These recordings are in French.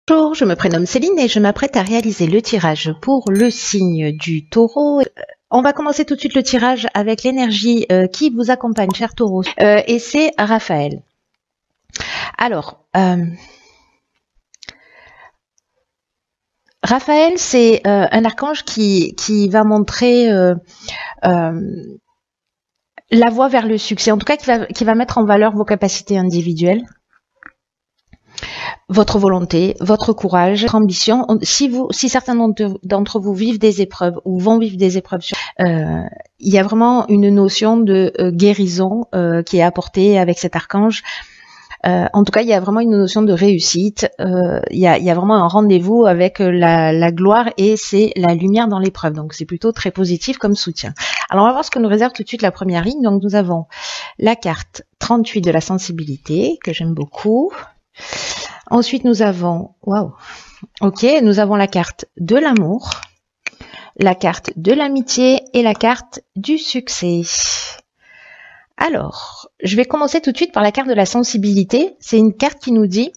Bonjour, je me prénomme Céline et je m'apprête à réaliser le tirage pour le signe du Taureau. On va commencer tout de suite le tirage avec l'énergie qui vous accompagne, cher Taureau, et c'est Raphaël. Alors, Raphaël, c'est un archange qui va montrer la voie vers le succès, en tout cas qui va mettre en valeur vos capacités individuelles, votre volonté, votre courage, votre ambition. Si certains d'entre vous vivent des épreuves ou vont vivre des épreuves, il y a vraiment une notion de guérison qui est apportée avec cet archange. En tout cas, il y a vraiment une notion de réussite. Il y a vraiment un rendez-vous avec la gloire et c'est la lumière dans l'épreuve. Donc, c'est plutôt très positif comme soutien. Alors, on va voir ce que nous réserve tout de suite la première ligne. Donc, nous avons la carte 38 de la sensibilité, que j'aime beaucoup. Ensuite, nous avons, nous avons la carte de l'amour, la carte de l'amitié et la carte du succès. Alors, je vais commencer tout de suite par la carte de la sensibilité. C'est une carte qui nous dit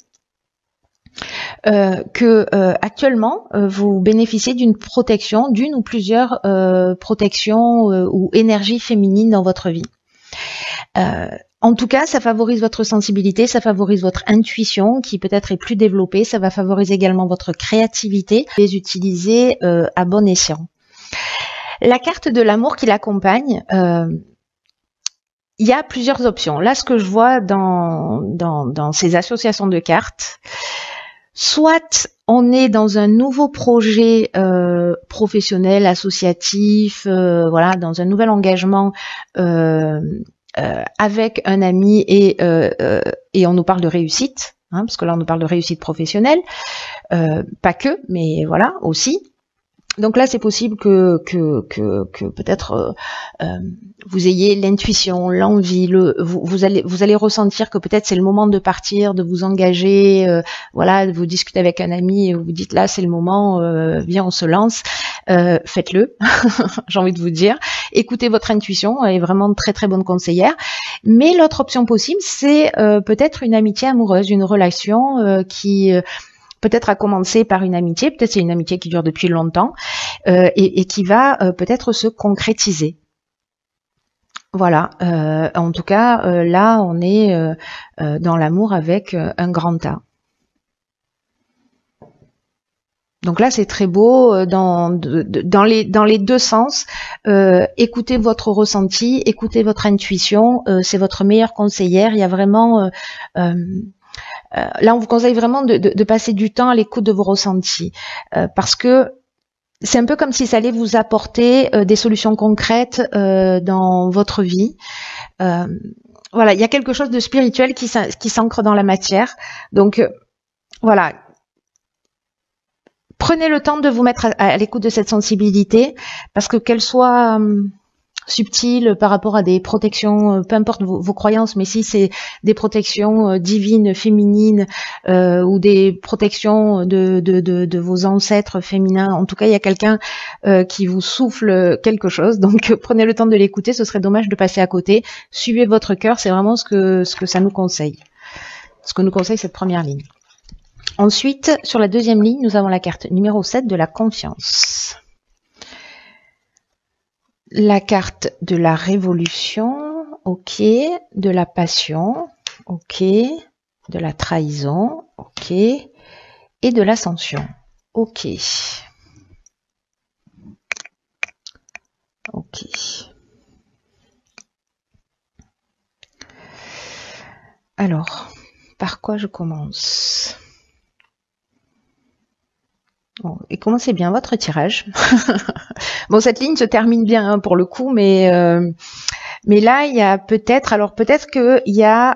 que actuellement, vous bénéficiez d'une protection, d'une ou plusieurs protections ou énergies féminines dans votre vie. En tout cas, ça favorise votre sensibilité, ça favorise votre intuition qui peut-être est plus développée, ça va favoriser également votre créativité, les utiliser à bon escient. La carte de l'amour qui l'accompagne, il y a plusieurs options. Là, ce que je vois dans ces associations de cartes, soit on est dans un nouveau projet professionnel, associatif, voilà, dans un nouvel engagement avec un ami et on nous parle de réussite, hein, parce que là on nous parle de réussite professionnelle, pas que, mais voilà aussi. Donc là, c'est possible que peut-être vous ayez l'intuition, l'envie, vous allez ressentir que peut-être c'est le moment de partir, de vous engager, voilà, de vous discuter avec un ami et vous vous dites là c'est le moment, viens on se lance, faites-le, j'ai envie de vous dire. Écoutez votre intuition, elle est vraiment très très bonne conseillère. Mais l'autre option possible, c'est peut-être une amitié amoureuse, une relation qui peut-être a commencé par une amitié, peut-être c'est une amitié qui dure depuis longtemps et qui va peut-être se concrétiser. Voilà, en tout cas, là, on est dans l'amour avec un grand A. Donc là, c'est très beau dans les deux sens. Écoutez votre ressenti, écoutez votre intuition, c'est votre meilleure conseillère. Il y a vraiment... là, on vous conseille vraiment de passer du temps à l'écoute de vos ressentis, parce que c'est un peu comme si ça allait vous apporter des solutions concrètes dans votre vie. Voilà, il y a quelque chose de spirituel qui s'ancre dans la matière. Donc, voilà. Prenez le temps de vous mettre à l'écoute de cette sensibilité, parce que qu'elle soit... subtil par rapport à des protections, peu importe vos croyances, mais si c'est des protections divines, féminines, ou des protections de vos ancêtres féminins, en tout cas il y a quelqu'un qui vous souffle quelque chose, donc prenez le temps de l'écouter, ce serait dommage de passer à côté. Suivez votre cœur, c'est vraiment ce que ça nous conseille, ce que nous conseille cette première ligne. Ensuite, sur la deuxième ligne, nous avons la carte numéro 7 de la confiance. La carte de la révolution, ok, de la passion, ok, de la trahison, ok, et de l'ascension, ok. Ok. Alors, par quoi je commence ? Bon, et commencez bien votre tirage. Bon, cette ligne se termine bien hein, pour le coup, mais là il y a peut-être qu'il y a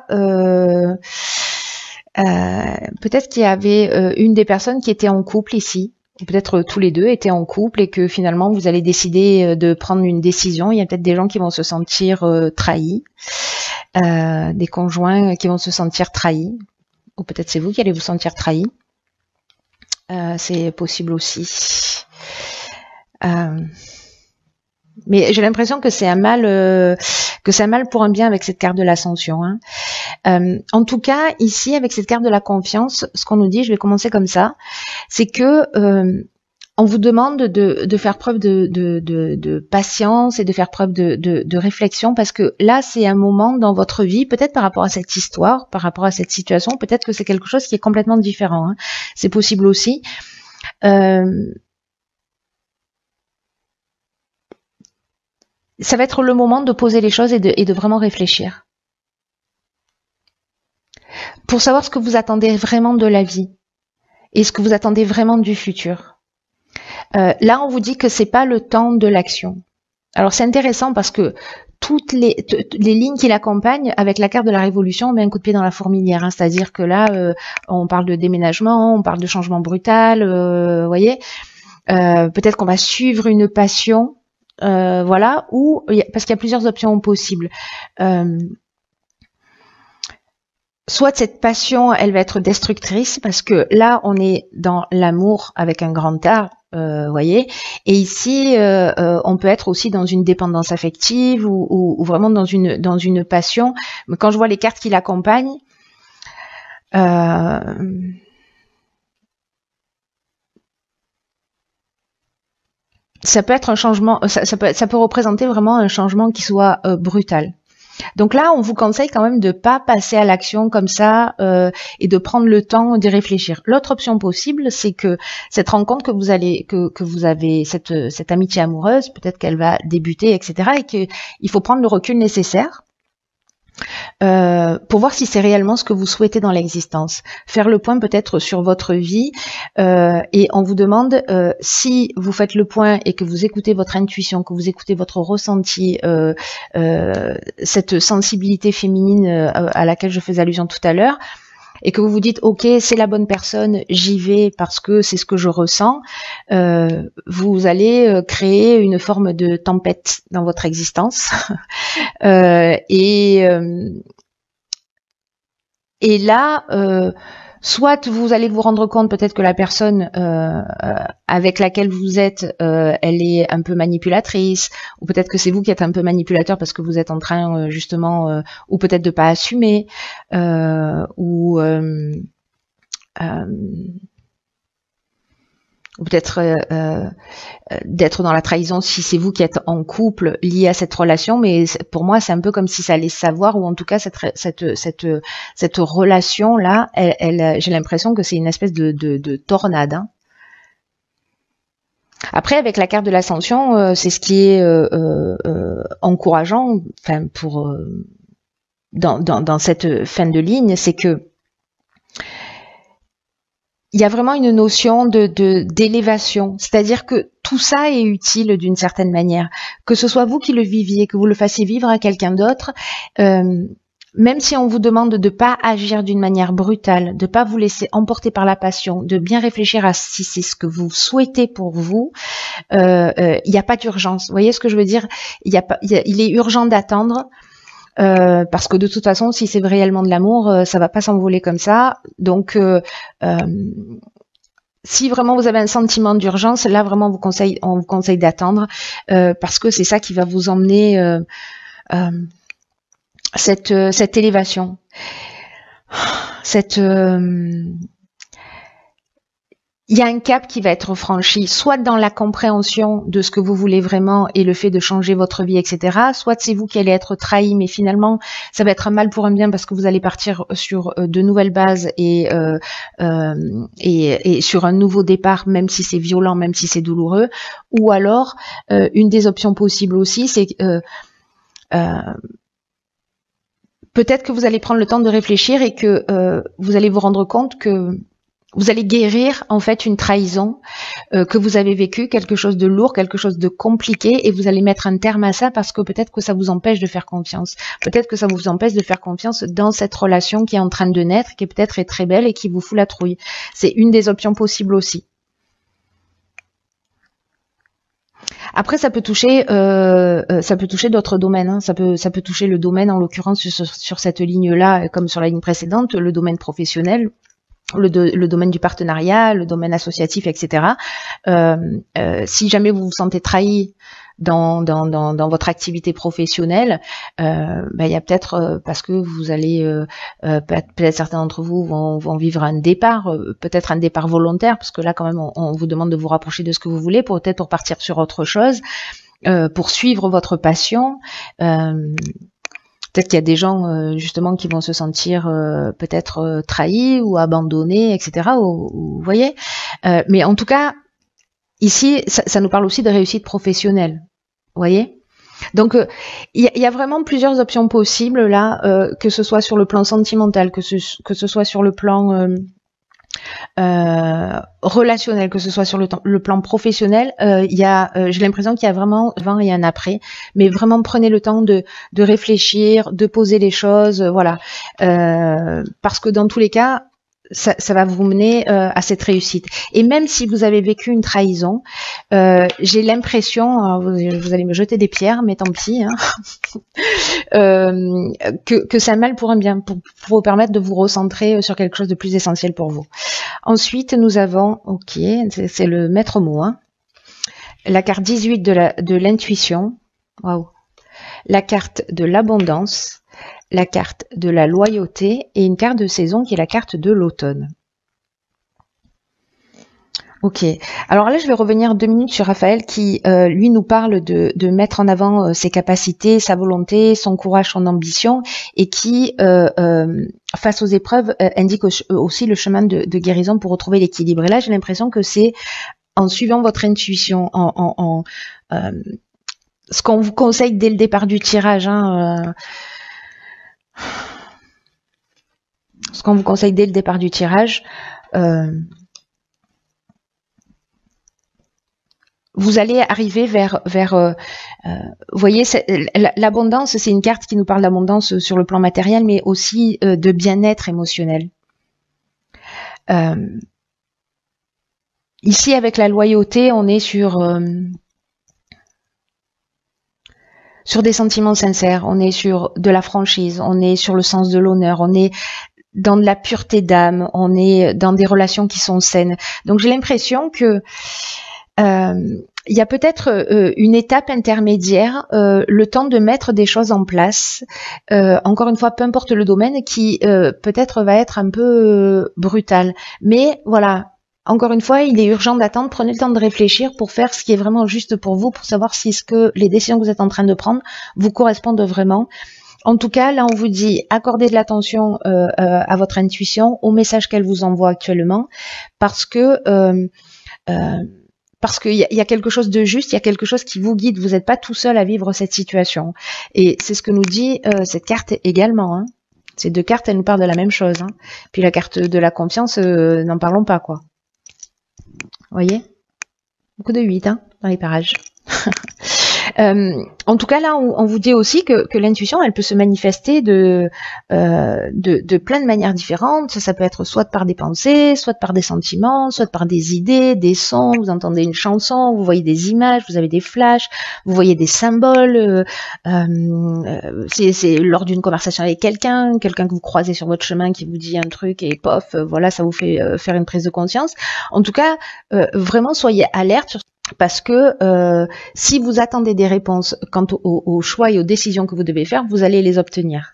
peut-être qu'il y avait une des personnes qui était en couple ici, peut-être tous les deux étaient en couple et que finalement vous allez décider de prendre une décision. Il y a peut-être des gens qui vont se sentir trahis, des conjoints qui vont se sentir trahis, ou peut-être c'est vous qui allez vous sentir trahis. C'est possible aussi. Mais j'ai l'impression que c'est un mal pour un bien avec cette carte de l'ascension. Hein. En tout cas, ici, avec cette carte de la confiance, ce qu'on nous dit, je vais commencer comme ça, c'est que on vous demande de faire preuve de patience et de faire preuve de réflexion, parce que là, c'est un moment dans votre vie, peut-être par rapport à cette histoire, par rapport à cette situation, peut-être que c'est quelque chose qui est complètement différent. Hein. C'est possible aussi. Ça va être le moment de poser les choses et de vraiment réfléchir. Pour savoir ce que vous attendez vraiment de la vie et ce que vous attendez vraiment du futur. Là, on vous dit que c'est pas le temps de l'action. Alors, c'est intéressant parce que toutes les lignes qui l'accompagnent, avec la carte de la révolution, on met un coup de pied dans la fourmilière. Hein, c'est-à-dire que là, on parle de déménagement, on parle de changement brutal, vous voyez. Peut-être qu'on va suivre une passion. Voilà, ou parce qu'il y a plusieurs options possibles. Soit cette passion, elle va être destructrice, parce que là, on est dans l'amour avec un grand A, voyez. Et ici, on peut être aussi dans une dépendance affective ou vraiment dans une passion. Mais quand je vois les cartes qui l'accompagnent, ça peut être un changement, ça peut représenter vraiment un changement qui soit brutal. Donc là, on vous conseille quand même de pas passer à l'action comme ça et de prendre le temps d'y réfléchir. L'autre option possible, c'est que cette rencontre que vous avez cette amitié amoureuse, peut-être qu'elle va débuter, etc., et qu'il faut prendre le recul nécessaire. Pour voir si c'est réellement ce que vous souhaitez dans l'existence. Faire le point peut-être sur votre vie et on vous demande si vous faites le point et que vous écoutez votre intuition, que vous écoutez votre ressenti, cette sensibilité féminine à laquelle je fais allusion tout à l'heure, et que vous vous dites ok, c'est la bonne personne, j'y vais parce que c'est ce que je ressens, vous allez créer une forme de tempête dans votre existence et là soit vous allez vous rendre compte peut-être que la personne avec laquelle vous êtes, elle est un peu manipulatrice, ou peut-être que c'est vous qui êtes un peu manipulateur parce que vous êtes en train justement, ou peut-être de pas assumer, ou peut-être d'être dans la trahison si c'est vous qui êtes en couple lié à cette relation, mais pour moi c'est un peu comme si ça allait savoir, ou en tout cas cette relation là, j'ai l'impression que c'est une espèce de tornade. Hein. Après, avec la carte de l'ascension, c'est ce qui est encourageant, enfin pour dans cette fin de ligne, c'est que il y a vraiment une notion d'élévation, c'est-à-dire que tout ça est utile d'une certaine manière, que ce soit vous qui le viviez, que vous le fassiez vivre à quelqu'un d'autre, même si on vous demande de pas agir d'une manière brutale, de pas vous laisser emporter par la passion, de bien réfléchir à si c'est ce que vous souhaitez pour vous, il n'y a pas d'urgence. Vous voyez ce que je veux dire ? Il est urgent d'attendre. Parce que de toute façon, si c'est réellement de l'amour, ça va pas s'envoler comme ça. Donc, si vraiment vous avez un sentiment d'urgence, là vraiment on vous conseille d'attendre parce que c'est ça qui va vous emmener cette élévation, il y a un cap qui va être franchi, soit dans la compréhension de ce que vous voulez vraiment et le fait de changer votre vie, etc. Soit c'est vous qui allez être trahi, mais finalement, ça va être un mal pour un bien parce que vous allez partir sur de nouvelles bases et sur un nouveau départ, même si c'est violent, même si c'est douloureux. Ou alors, une des options possibles aussi, c'est peut-être que vous allez prendre le temps de réfléchir et que vous allez vous rendre compte que vous allez guérir en fait une trahison que vous avez vécue, quelque chose de lourd, quelque chose de compliqué, et vous allez mettre un terme à ça parce que peut-être que ça vous empêche de faire confiance. Peut-être que ça vous empêche de faire confiance dans cette relation qui est en train de naître, qui peut-être est très belle et qui vous fout la trouille. C'est une des options possibles aussi. Après, ça peut toucher d'autres domaines. Hein. Ça peut toucher le domaine, en l'occurrence sur cette ligne-là, comme sur la ligne précédente, le domaine professionnel. le domaine du partenariat, le domaine associatif, etc. Si jamais vous vous sentez trahi dans votre activité professionnelle, il y a peut-être parce que vous allez peut-être certains d'entre vous vont vivre un départ, peut-être un départ volontaire, parce que là quand même on vous demande de vous rapprocher de ce que vous voulez, peut-être pour partir sur autre chose, pour suivre votre passion. Peut-être qu'il y a des gens justement qui vont se sentir peut-être trahis ou abandonnés, etc. Vous voyez, mais en tout cas, ici, ça nous parle aussi de réussite professionnelle. Vous voyez. Donc, il y a vraiment plusieurs options possibles là, que ce soit sur le plan sentimental, que ce soit sur le plan relationnel, que ce soit sur le plan professionnel, j'ai l'impression qu'il y a vraiment un avant et un après, mais vraiment prenez le temps de réfléchir, de poser les choses, voilà, parce que dans tous les cas, ça va vous mener à cette réussite. Et même si vous avez vécu une trahison, j'ai l'impression, vous allez me jeter des pierres, mais tant pis, hein, que c'est un mal pour un bien, pour vous permettre de vous recentrer sur quelque chose de plus essentiel pour vous. Ensuite, nous avons, ok, c'est le maître mot, hein, la carte 18 de l'intuition, waouh, la carte de l'abondance, la carte de la loyauté et une carte de saison qui est la carte de l'automne. Ok, alors là je vais revenir 2 minutes sur Raphaël qui lui nous parle de mettre en avant ses capacités, sa volonté, son courage, son ambition et qui face aux épreuves indique aussi le chemin de guérison pour retrouver l'équilibre. Et là j'ai l'impression que c'est en suivant votre intuition, ce qu'on vous conseille dès le départ du tirage, hein, ce qu'on vous conseille dès le départ du tirage, vous allez arriver vers vous voyez, l'abondance, c'est une carte qui nous parle d'abondance sur le plan matériel, mais aussi de bien-être émotionnel. Ici, avec la loyauté, on est sur des sentiments sincères, on est sur de la franchise, on est sur le sens de l'honneur, on est dans de la pureté d'âme, on est dans des relations qui sont saines. Donc j'ai l'impression que il y a peut-être une étape intermédiaire, le temps de mettre des choses en place, encore une fois, peu importe le domaine, qui peut-être va être un peu brutal. Mais voilà, encore une fois, il est urgent d'attendre, prenez le temps de réfléchir pour faire ce qui est vraiment juste pour vous, pour savoir si les décisions que vous êtes en train de prendre vous correspondent vraiment. En tout cas, là, on vous dit, accordez de l'attention à votre intuition, au message qu'elle vous envoie actuellement, parce qu'il y a quelque chose de juste, il y a quelque chose qui vous guide, vous n'êtes pas tout seul à vivre cette situation. Et c'est ce que nous dit cette carte également. Hein. Ces 2 cartes, elles nous parlent de la même chose. Hein. Puis la carte de la confiance, n'en parlons pas, quoi. Vous voyez? Beaucoup de 8 hein, dans les parages. En tout cas, là, on vous dit aussi que l'intuition, elle peut se manifester de plein de manières différentes. Ça peut être soit par des pensées, soit par des sentiments, soit par des idées, des sons. Vous entendez une chanson, vous voyez des images, vous avez des flashs, vous voyez des symboles. C'est lors d'une conversation avec quelqu'un que vous croisez sur votre chemin qui vous dit un truc et pof, voilà, ça vous fait faire une prise de conscience. En tout cas, vraiment, soyez alerte sur parce que si vous attendez des réponses quant aux choix et aux décisions que vous devez faire, vous allez les obtenir.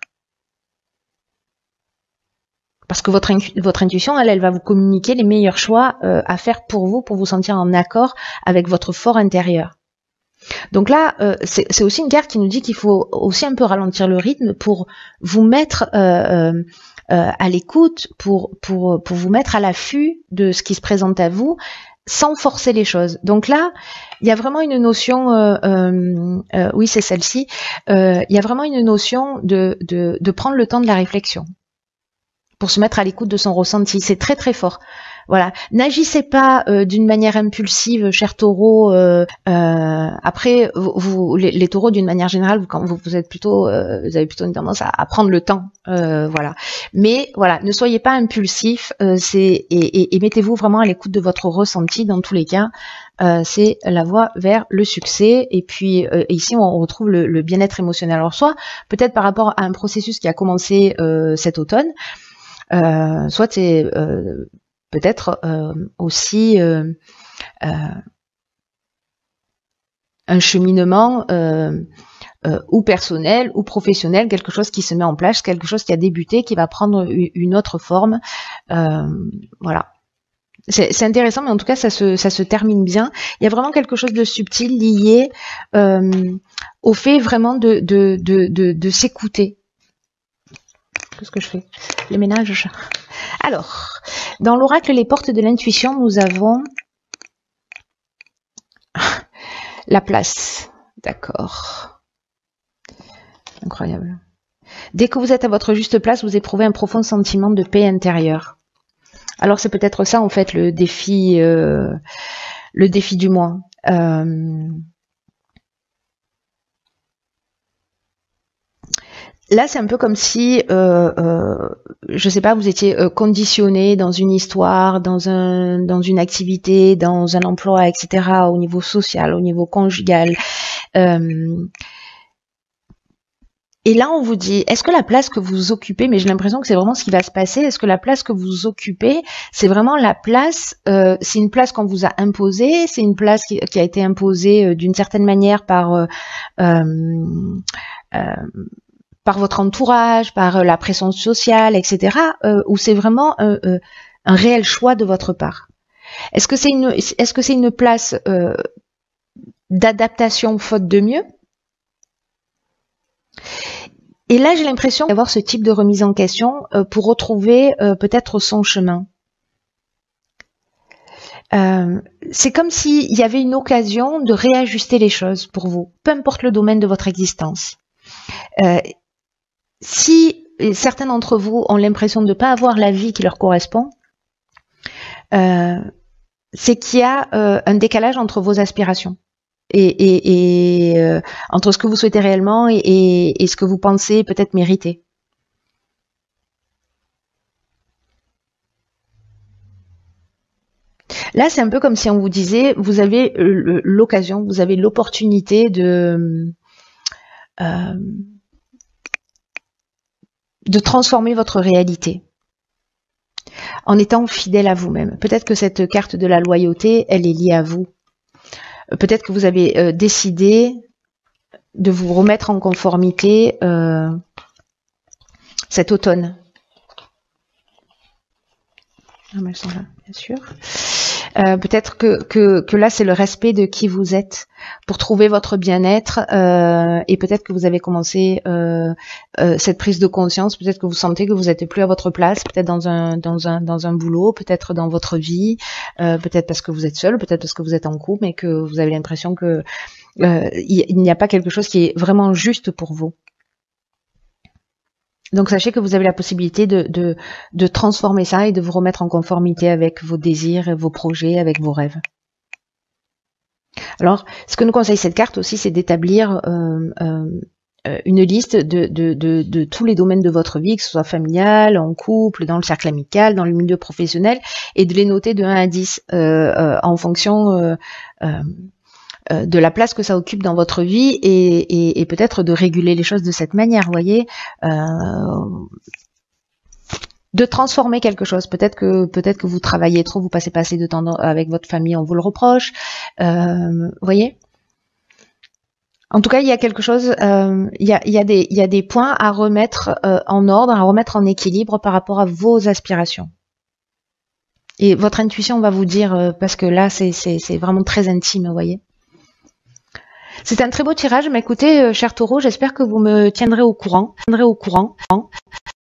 Parce que votre intuition, elle va vous communiquer les meilleurs choix à faire pour vous sentir en accord avec votre fort intérieur. Donc là, c'est aussi une carte qui nous dit qu'il faut aussi un peu ralentir le rythme pour vous mettre à l'écoute, pour vous mettre à l'affût de ce qui se présente à vous, sans forcer les choses. Donc là, il y a vraiment une notion, oui c'est celle-ci, il y a vraiment une notion de prendre le temps de la réflexion pour se mettre à l'écoute de son ressenti. C'est très très fort. Voilà, n'agissez pas d'une manière impulsive, cher taureau. Après, les taureaux, d'une manière générale, quand vous êtes plutôt, vous avez plutôt une tendance à prendre le temps, voilà. Mais voilà, ne soyez pas impulsif, et mettez-vous vraiment à l'écoute de votre ressenti. Dans tous les cas, c'est la voie vers le succès. Et puis ici, on retrouve le bien-être émotionnel. Alors soit peut-être par rapport à un processus qui a commencé cet automne. Soit c'est peut-être aussi un cheminement ou personnel ou professionnel, quelque chose qui se met en place, quelque chose qui a débuté, qui va prendre une autre forme. Voilà. C'est intéressant, mais en tout cas, ça se termine bien. Il y a vraiment quelque chose de subtil lié au fait vraiment de s'écouter. Qu'est-ce que je fais? Les ménages. Alors, dans l'oracle Les Portes de l'intuition, nous avons la place. D'accord. Incroyable. Dès que vous êtes à votre juste place, vous éprouvez un profond sentiment de paix intérieure. Alors c'est peut-être ça en fait le défi du mois. Là, c'est un peu comme si, je sais pas, vous étiez conditionné dans une histoire, dans une activité, dans un emploi, etc., au niveau social, au niveau conjugal. Et là, on vous dit, est-ce que la place que vous occupez, mais j'ai l'impression que c'est vraiment ce qui va se passer, est-ce que la place que vous occupez, c'est vraiment la place, c'est une place qu'on vous a imposée, c'est une place qui a été imposée d'une certaine manière par votre entourage, par la pression sociale, etc., ou c'est vraiment un réel choix de votre part? Est-ce que c'est une place d'adaptation faute de mieux? Et là, j'ai l'impression d'avoir ce type de remise en question pour retrouver peut-être son chemin. C'est comme s'il y avait une occasion de réajuster les choses pour vous, peu importe le domaine de votre existence. Si certains d'entre vous ont l'impression de ne pas avoir la vie qui leur correspond, c'est qu'il y a un décalage entre vos aspirations et entre ce que vous souhaitez réellement et ce que vous pensez peut-être mériter. Là, c'est un peu comme si on vous disait, vous avez l'occasion, vous avez l'opportunité de transformer votre réalité en étant fidèle à vous-même. Peut-être que cette carte de la loyauté, elle est liée à vous. Peut-être que vous avez décidé de vous remettre en conformité cet automne. Ah, mais elles sont là, bien sûr. Peut-être que là, c'est le respect de qui vous êtes pour trouver votre bien-être et peut-être que vous avez commencé cette prise de conscience, peut-être que vous sentez que vous n'êtes plus à votre place, peut-être dans un boulot, peut-être dans votre vie, peut-être parce que vous êtes seul, peut-être parce que vous êtes en couple, mais que vous avez l'impression que il n'y a pas quelque chose qui est vraiment juste pour vous. Donc sachez que vous avez la possibilité de transformer ça et de vous remettre en conformité avec vos désirs, vos projets, avec vos rêves. Alors, ce que nous conseille cette carte aussi, c'est d'établir une liste de tous les domaines de votre vie, que ce soit familial, en couple, dans le cercle amical, dans le milieu professionnel, et de les noter de 1 à 10 en fonction de la place que ça occupe dans votre vie et peut-être de réguler les choses de cette manière, vous voyez, de transformer quelque chose. Peut-être que vous travaillez trop, vous passez pas assez de temps avec votre famille, on vous le reproche, vous voyez. En tout cas, il y a quelque chose, il y a des points à remettre en ordre, à remettre en équilibre par rapport à vos aspirations. Et votre intuition va vous dire, parce que là, c'est vraiment très intime, vous voyez. C'est un très beau tirage, mais écoutez, cher Taureau, j'espère que vous me tiendrez au courant.